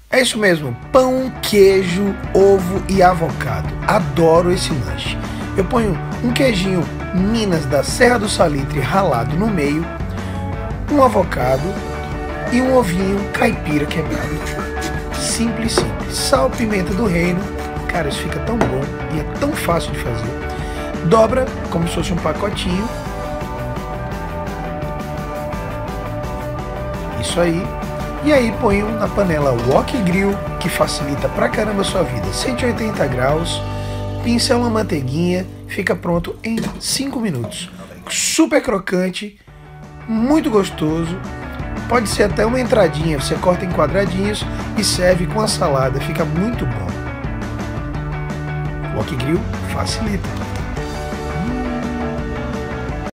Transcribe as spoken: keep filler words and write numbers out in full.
É isso mesmo, pão, queijo, ovo e avocado. Adoro esse lanche. Eu ponho um queijinho Minas da Serra do Salitre ralado no meio, um avocado e um ovinho caipira quebrado. Simples, simples. Sal, pimenta do reino. Cara, isso fica tão bom e é tão fácil de fazer. Dobra como se fosse um pacotinho. Isso aí. E aí põe na panela wok grill, que facilita pra caramba a sua vida. cento e oitenta graus, pincela uma manteiguinha, fica pronto em cinco minutos. Super crocante, muito gostoso. Pode ser até uma entradinha, você corta em quadradinhos e serve com a salada, fica muito bom. Wok grill facilita.